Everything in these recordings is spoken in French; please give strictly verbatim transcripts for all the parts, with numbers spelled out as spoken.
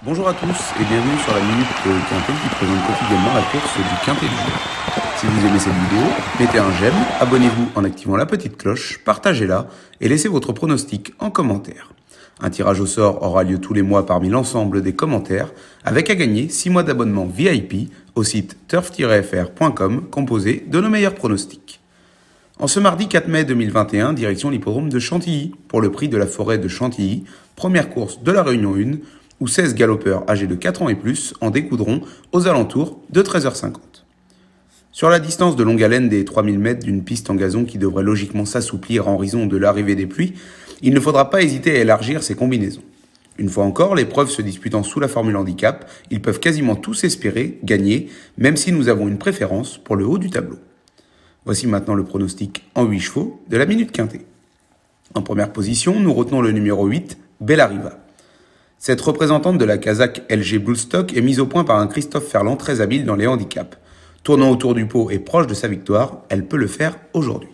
Bonjour à tous et bienvenue sur la Minute Quintet qui présente quotidiennement la course du Quintet du jour. Si vous aimez cette vidéo, mettez un j'aime, abonnez-vous en activant la petite cloche, partagez-la et laissez votre pronostic en commentaire. Un tirage au sort aura lieu tous les mois parmi l'ensemble des commentaires avec à gagner six mois d'abonnement V I P au site turf tiret f r point com composé de nos meilleurs pronostics. En ce mardi quatre mai deux mille vingt et un, direction l'hippodrome de Chantilly pour le prix de la forêt de Chantilly, première course de la Réunion un, où seize galopeurs âgés de quatre ans et plus en découdront aux alentours de treize heures cinquante. Sur la distance de longue haleine des trois mille mètres d'une piste en gazon qui devrait logiquement s'assouplir en raison de l'arrivée des pluies, il ne faudra pas hésiter à élargir ses combinaisons. Une fois encore, l'épreuve se disputant sous la formule handicap, ils peuvent quasiment tous espérer gagner, même si nous avons une préférence pour le haut du tableau. Voici maintenant le pronostic en huit chevaux de la Minute Quintet. En première position, nous retenons le numéro huit, Bellariva. Cette représentante de la Kazakh L G Bullstock est mise au point par un Christophe Ferland très habile dans les handicaps. Tournant autour du pot et proche de sa victoire, elle peut le faire aujourd'hui.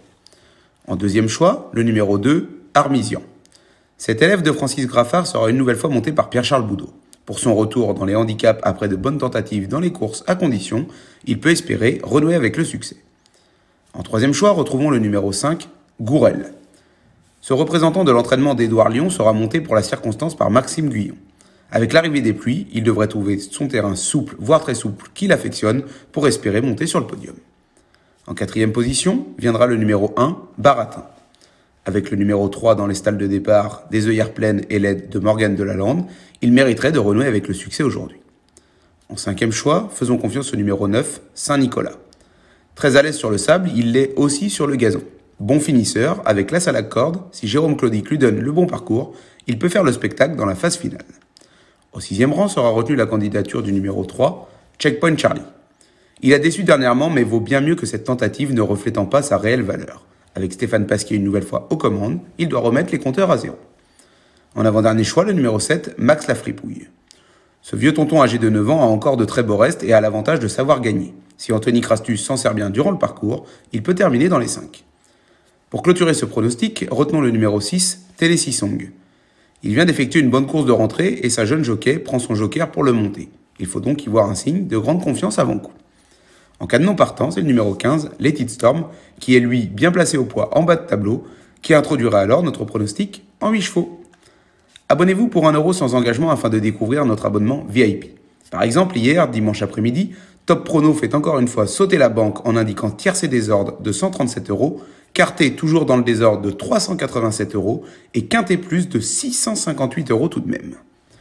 En deuxième choix, le numéro deux, Armisian. Cet élève de Francis Graffard sera une nouvelle fois monté par Pierre-Charles Boudot. Pour son retour dans les handicaps après de bonnes tentatives dans les courses à condition, il peut espérer renouer avec le succès. En troisième choix, retrouvons le numéro cinq, Gourel. Ce représentant de l'entraînement d'Édouard Lyon sera monté pour la circonstance par Maxime Guyon. Avec l'arrivée des pluies, il devrait trouver son terrain souple, voire très souple, qu'il affectionne pour espérer monter sur le podium. En quatrième position, viendra le numéro un, Baratin. Avec le numéro trois dans les stalles de départ, des œillères pleines et l'aide de Morgane Delalande, il mériterait de renouer avec le succès aujourd'hui. En cinquième choix, faisons confiance au numéro neuf, Saint-Nicolas. Très à l'aise sur le sable, il l'est aussi sur le gazon. Bon finisseur, avec l'as à la corde, si Jérôme Claudic lui donne le bon parcours, il peut faire le spectacle dans la phase finale. Au sixième rang sera retenue la candidature du numéro trois, Checkpoint Charlie. Il a déçu dernièrement, mais vaut bien mieux que cette tentative ne reflétant pas sa réelle valeur. Avec Stéphane Pasquier une nouvelle fois aux commandes, il doit remettre les compteurs à zéro. En avant-dernier choix, le numéro sept, Max Lafripouille. Ce vieux tonton âgé de neuf ans a encore de très beaux restes et a l'avantage de savoir gagner. Si Anthony Crastus s'en sert bien durant le parcours, il peut terminer dans les cinq. Pour clôturer ce pronostic, retenons le numéro six, Télésisong. Il vient d'effectuer une bonne course de rentrée et sa jeune jockey prend son joker pour le monter. Il faut donc y voir un signe de grande confiance avant coup. En cas de non partant, c'est le numéro quinze, Let It Storm, qui est lui bien placé au poids en bas de tableau, qui introduira alors notre pronostic en huit chevaux. Abonnez-vous pour un euro sans engagement afin de découvrir notre abonnement V I P. Par exemple, hier, dimanche après-midi, Top Prono fait encore une fois sauter la banque en indiquant tiercé désordre de cent trente-sept euros, Quarté toujours dans le désordre de trois cent quatre-vingt-sept euros et Quintet Plus de six cent cinquante-huit euros tout de même.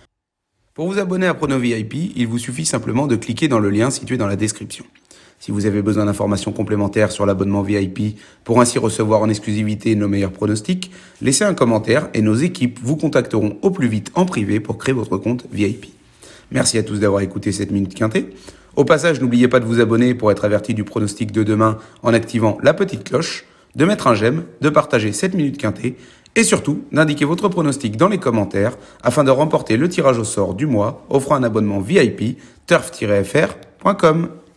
Pour vous abonner à Prono V I P, il vous suffit simplement de cliquer dans le lien situé dans la description. Si vous avez besoin d'informations complémentaires sur l'abonnement V I P pour ainsi recevoir en exclusivité nos meilleurs pronostics, laissez un commentaire et nos équipes vous contacteront au plus vite en privé pour créer votre compte V I P. Merci à tous d'avoir écouté cette Minute Quintet. Au passage, n'oubliez pas de vous abonner pour être averti du pronostic de demain en activant la petite cloche, de mettre un j'aime, de partager cette Minute Quintet et surtout d'indiquer votre pronostic dans les commentaires afin de remporter le tirage au sort du mois offrant un abonnement V I P turf tiret f r point com.